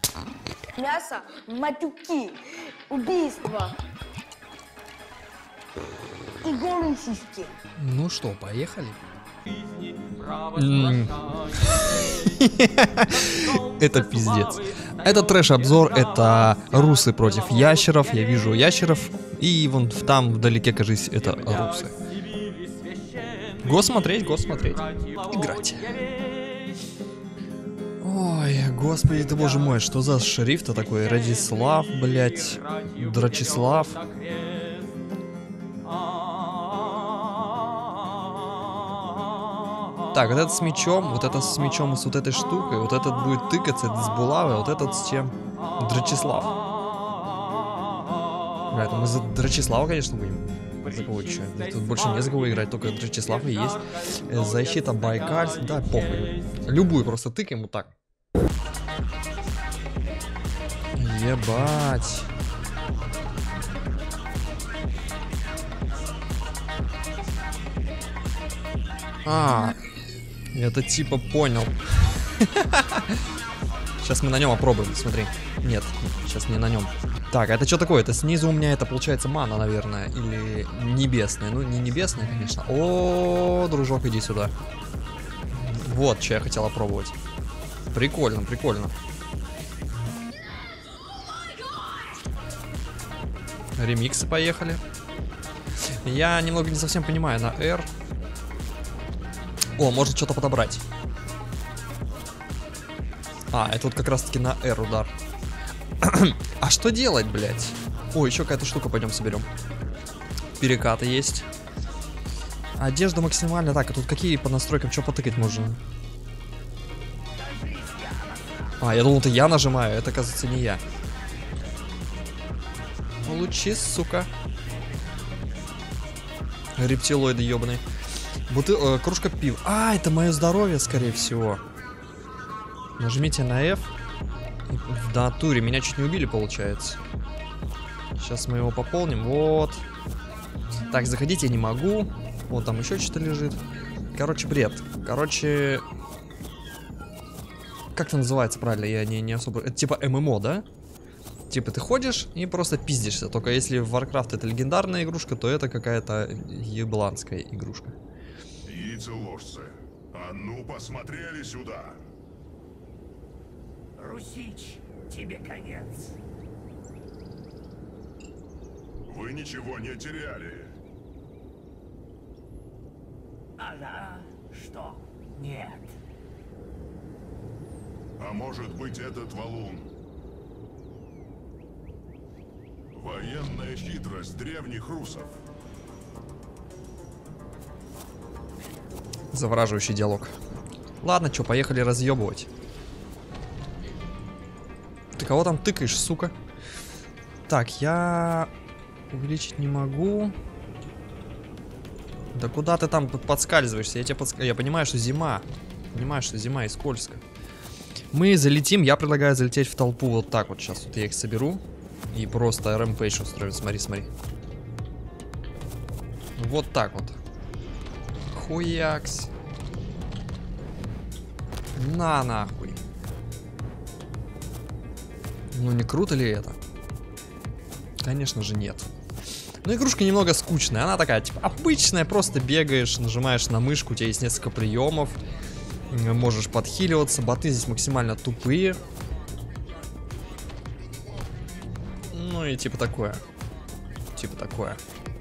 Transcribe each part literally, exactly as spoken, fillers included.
Мясо, матюки, убийства и голые сиськи. Ну что, поехали? Это пиздец. Это трэш-обзор, это русы против ящеров. Я вижу ящеров, и вон там вдалеке, кажись, это русы. Го смотреть, го смотреть. Играть. Ой, господи ты боже мой, что за шрифт-то такой? Радислав, блять, Драчислав. Так, вот этот с мечом, вот этот с мечом и с вот этой штукой, вот этот будет тыкаться, это с булавой, вот этот с чем? Драчислав. Бля, это мы за Драчислава, конечно, будем. За кого что? Тут больше не за кого играть, только Драчислав и есть. Защита Байкальс, да, похуй. Любую просто тыкаем вот так. Ебать. А, это типа понял. Сейчас мы на нем опробуем, смотри. Нет, сейчас не на нем. Так, это что такое? Это снизу у меня это получается мана, наверное. Или небесная. Ну, не небесная, конечно. О, дружок, иди сюда. Вот, что я хотел опробовать. Прикольно, прикольно. Ремиксы поехали. Я немного не совсем понимаю на R. О, может что-то подобрать. А, это вот как раз таки на R удар. А что делать, блядь? О, еще какая-то штука, пойдем соберем. Перекаты есть. Одежда максимально. Так, а тут какие по настройкам, что потыкать можно? А, я думал, это я нажимаю, это, оказывается, не я. Получи, сука. Рептилоиды ебаные. Бутыл... Э, кружка пива. А, это мое здоровье, скорее всего. Нажмите на F. В натуре. Меня чуть не убили, получается. Сейчас мы его пополним. Вот. Так, заходить я не могу. Вот там еще что-то лежит. Короче, бред. Короче... Как это называется правильно? Я не, не особо... Это типа ММО, да? Типа ты ходишь и просто пиздишься. Только если в Warcraft это легендарная игрушка, то это какая-то ебланская игрушка. Яйцеложцы, а ну посмотрели сюда. Русич, тебе конец. Вы ничего не теряли. Ага, что? Нет. А может быть, этот валун? Военная хитрость древних русов. Завораживающий диалог. Ладно, что, поехали разъебывать. Ты кого там тыкаешь, сука? Так, я увеличить не могу. Да куда ты там подскальзываешься? Я тебе подск... Я понимаю, что зима. Понимаю, что зима и скользко. Мы залетим. Я предлагаю залететь в толпу вот так вот. Сейчас вот я их соберу. И просто рэмпейдж устрою. Смотри, смотри. Вот так вот. Хуякс. На нахуй. Ну не круто ли это? Конечно же нет. Но игрушка немного скучная. Она такая, типа, обычная. Просто бегаешь, нажимаешь на мышку. У тебя есть несколько приемов. Можешь подхиливаться. Боты здесь максимально тупые. Ну и типа такое. Типа такое.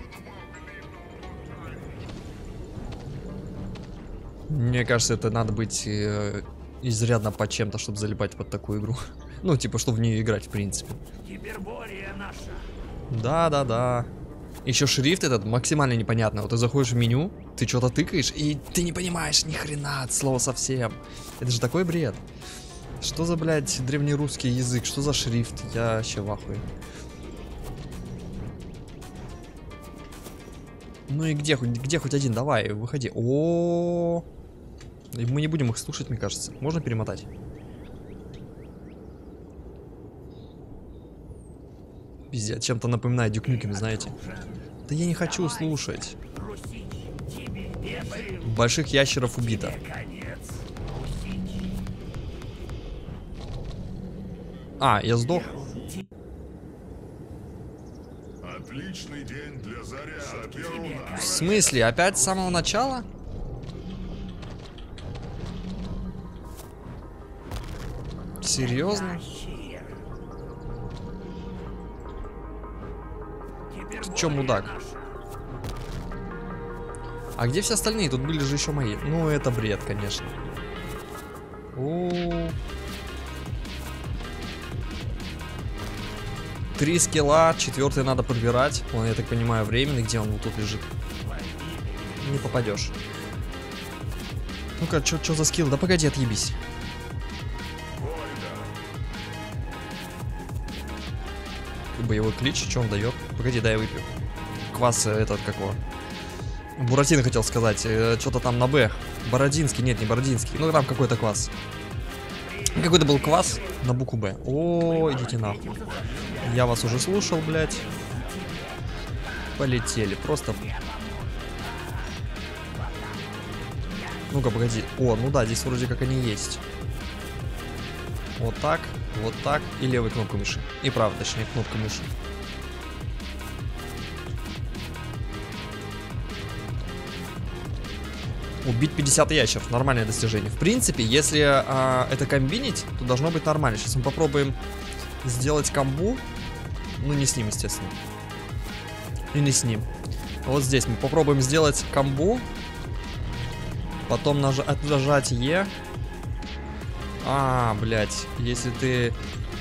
Мне кажется, это надо быть э, изрядно под чем-то, чтобы залипать под такую игру. Ну, типа, чтобы в нее играть, в принципе. Гипербория наша. Да-да-да. Еще шрифт этот максимально непонятно. Вот ты заходишь в меню, ты что-то тыкаешь, и ты не понимаешь ни хрена от слова совсем. Это же такой бред. Что за, блядь, древнерусский язык? Что за шрифт? Я вообще в ахуе. Ну и где, где хоть один? Давай, выходи. О, мы не будем их слушать, мне кажется. Можно перемотать? Пиздец, чем-то напоминает Duke Nukem, знаете. Да я не хочу слушать. Больших ящеров убито. А, я сдох. Отличный день для заряда перуна. В смысле? Опять с самого начала? Серьезно? Ты чё, мудак? А где все остальные? Тут были же еще мои. Ну, это бред, конечно. О, три скилла, четвертый надо подбирать. Он, я так понимаю, временный. Где он? Вот тут лежит. Не попадешь. Ну-ка, что за скилл? Да погоди, отъебись. Боевой клич, что он дает? Погоди, дай я выпью. Квас этот какого? Буратино хотел сказать. Э, Что-то там на Б. Бородинский, нет, не Бородинский. Ну там какой-то квас. Какой-то был квас на букву Б. О, идите нахуй. Я вас уже слушал, блядь. Полетели. Просто. Ну-ка, погоди. О, ну да, здесь вроде как они есть. Вот так, вот так. И левой кнопкой мыши. И правой, точнее, кнопкой мыши. Убить пятьдесят ящеров. Нормальное достижение. В принципе, если а, это комбинить, то должно быть нормально. Сейчас мы попробуем сделать комбу. Ну, не с ним, естественно. И не с ним. Вот здесь мы попробуем сделать комбу. Потом наж... отжать Е. А, блядь. Если ты...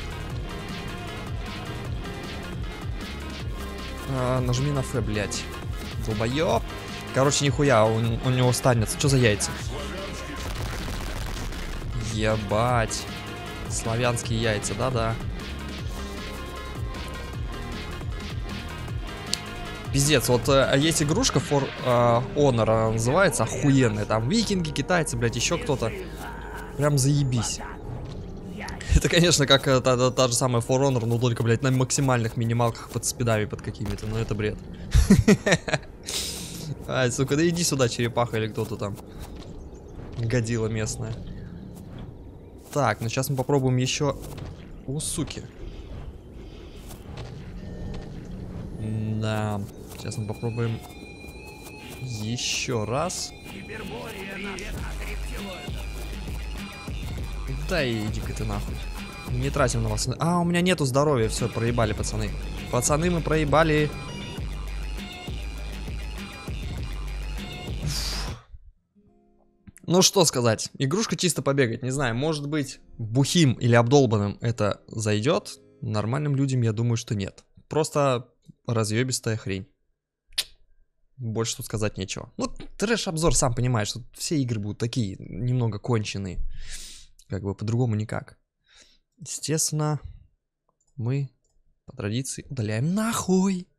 А, нажми на F, блядь. Долбоёб. Короче, нихуя, у, у него станется. Что за яйца? Ебать. Славянские яйца, да-да. Пиздец, вот а, есть игрушка For uh, Honor, называется, охуенная. Там викинги, китайцы, блядь, еще кто-то. Прям заебись. Это, конечно, как та, та, та же самая For Honor, но только, блядь, на максимальных минималках под спидами, под какими-то. Но это бред. Ай, сука, да иди сюда, черепаха или кто-то там. Годила местная. Так, ну сейчас мы попробуем еще... О, суки. Да. Сейчас мы попробуем еще раз. Да и иди-ка ты нахуй. Не тратим на вас. А, у меня нету здоровья. Все, проебали, пацаны. Пацаны, мы проебали. Ну что сказать, игрушка чисто побегать, не знаю, может быть бухим или обдолбанным это зайдет, нормальным людям я думаю, что нет. Просто разъебистая хрень. Больше тут сказать нечего. Ну, трэш-обзор, сам понимаешь, что все игры будут такие, немного конченые. Как бы по-другому никак. Естественно, мы по традиции удаляем нахуй.